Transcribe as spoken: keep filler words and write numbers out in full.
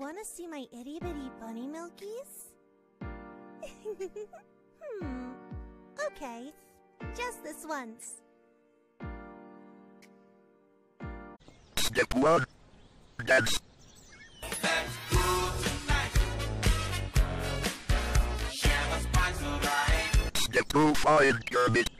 wanna see my itty-bitty bunny milkies? Hmm. Okay. Just this once. Step one. Dance. Let's groove tonight. Share the spice of life. Step two. Find your bit.